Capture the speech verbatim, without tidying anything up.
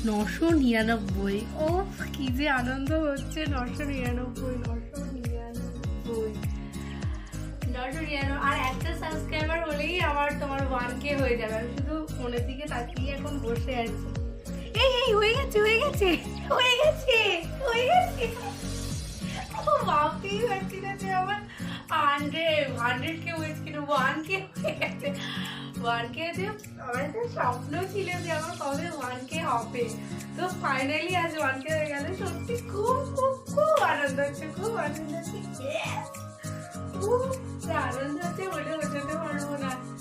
নশো নিরানব্বই। ও কি যে আনন্দ হচ্ছে। নশো নিরানব্বই নশো নিরানব্বই নশো নিরানব্বই আর একটা সাবস্ক্রাইবার হলেই আমার তোমার ওয়ান কে হয়ে যাবে। আমি শুধু ফোনের দিকে তাকিয়ে এখন বসে আছি। এই এই হয়ে গেছে হয়ে গেছে হয়ে গেছে হয়ে গেছে। ও ভাবতেই পারছি না যে আমার হান্ড্রেড হান্ড্রেড কে হয়েছে কিন্তু ওয়ান কে হয়ে গেছে। ওয়ান কে যে আমার একটা স্বপ্ন ছিল যে আমার কবে ওয়ান কে হবে, তো ফাইনালি আজ ওয়ান কে হয়ে গেল। সত্যি খুব খুব খুব আনন্দ হচ্ছে, খুব আনন্দ হচ্ছে, খুব আনন্দ হচ্ছে বলে বোঝাতে পারবো না।